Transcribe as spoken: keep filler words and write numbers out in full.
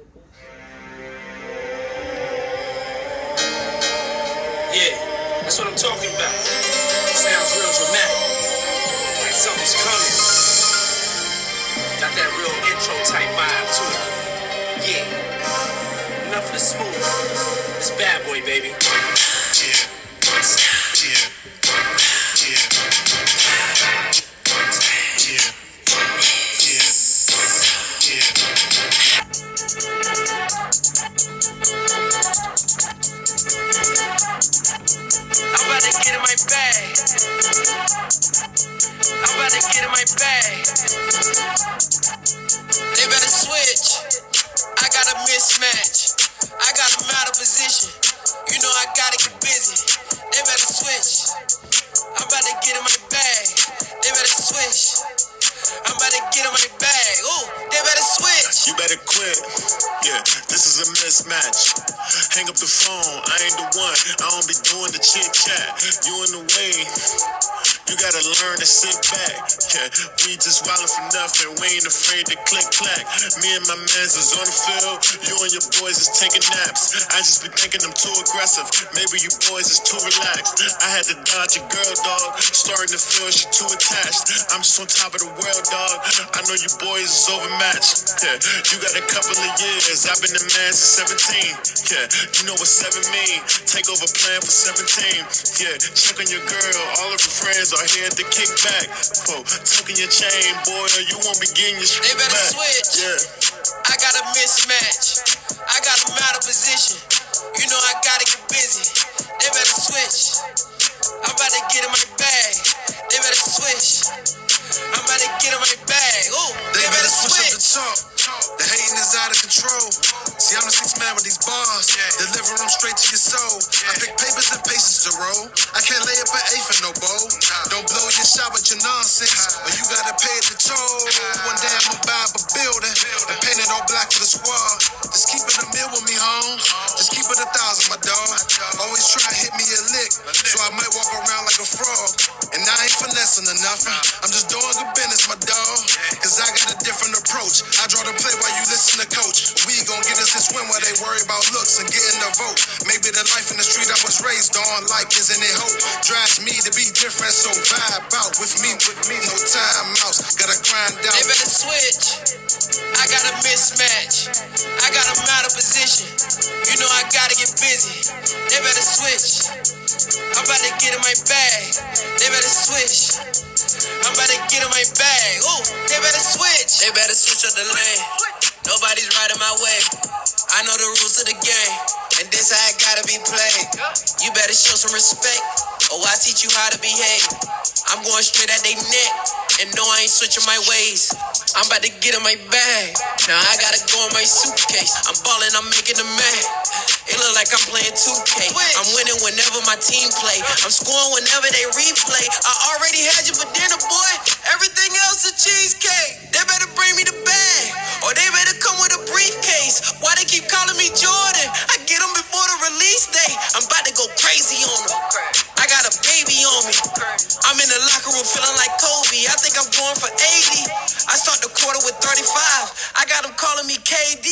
Yeah, that's what I'm talking about. Sounds real dramatic, like something's coming. Got that real intro type vibe to it. Yeah, enough of the smooth. It's bad boy, baby. Yeah, yeah, yeah, yeah, yeah, I'm about to get in my bag. I'm about to get in my bag. They better switch. I got a mismatch. I got them out of position. You know I gotta get busy. They better switch. I'm about to get in my bag. They better switch. I'm about to get in my bag. Ooh, they better switch. You better quit. Yeah, this is a mismatch. Hang up the phone. I ain't the one. I don't be doing the chit chat. You in the way. You gotta learn to sit back. Yeah, we just wildin' for nothing. We ain't afraid to click clack. Me and my mans is on the field. You and your boys is taking naps. I just be thinking I'm too aggressive. Maybe you boys is too relaxed. I had to dodge a girl, dog. Starting to feel she too attached. I'm just on top of the world, dog. I know you boys is overmatched. Yeah, you got a couple of years. I've been the man since seventeen. Yeah, you know what seven mean. Take over plan for seventeen. Yeah, check on your girl. All of her friends are here to kick back. Oh, tucking your chain, boy, or you won't be getting your shit They better back. switch. Yeah. I got a mismatch. I got them out of position. You know I gotta get busy. They better switch. I'm about to get in my bag. They better switch. I'm about to get in my bag. Ooh, They they better better switch up the switch. talk. The hating is out of control. See, I'm the sixth man with these bars. Deliver them straight to your soul. I pick papers and paces to roll. I can't lay up an eighth for no bowl. Don't blow your shot with your nonsense, or you gotta pay the toll. One day I'ma buy up a building and paint it all black for the squad. Just keep it a meal with me, homes. Just keep it a thousand, my dog. Always try to hit me a lick, so I might walk around like a frog. And I ain't finessing or nothing. I'm just doing good business, my dog. Cause I got a different approach. I draw the play while you listen to coach. We gon' get us this win while they worry about looks and getting the vote. Maybe the life in the street I was raised on, like isn't it hope? Drives me to be different, so vibe out with me, with me, no time outs. Gotta grind out. They better switch. I got a mismatch. I got them out of position. You know I gotta get busy. They better switch. I'm about to get in my bag. They better switch. I'm about to get in my bag. Ooh, they better switch. They better switch up the lane. Nobody's riding my way. I know the rules of the game, and this how it gotta be played. You better show some respect, or I teach you how to behave. I'm going straight at they neck, and no, I ain't switching my ways. I'm about to get in my bag. Now I gotta go in my suitcase. I'm ballin', I'm making a man. It look like I'm playing two K. I'm winning whenever my team play. I'm scoring whenever they replay. I already had you for dinner, boy. Everything else is cheesecake. They better bring me the bag, or they better come with a briefcase. Why they keep calling me Jordan? I get them before the release day. I'm about to go crazy on them. I got a baby on me. I'm in the locker room feeling like Kobe. I think I'm going for eighty. I start the quarter with thirty-five. I got them calling me K D.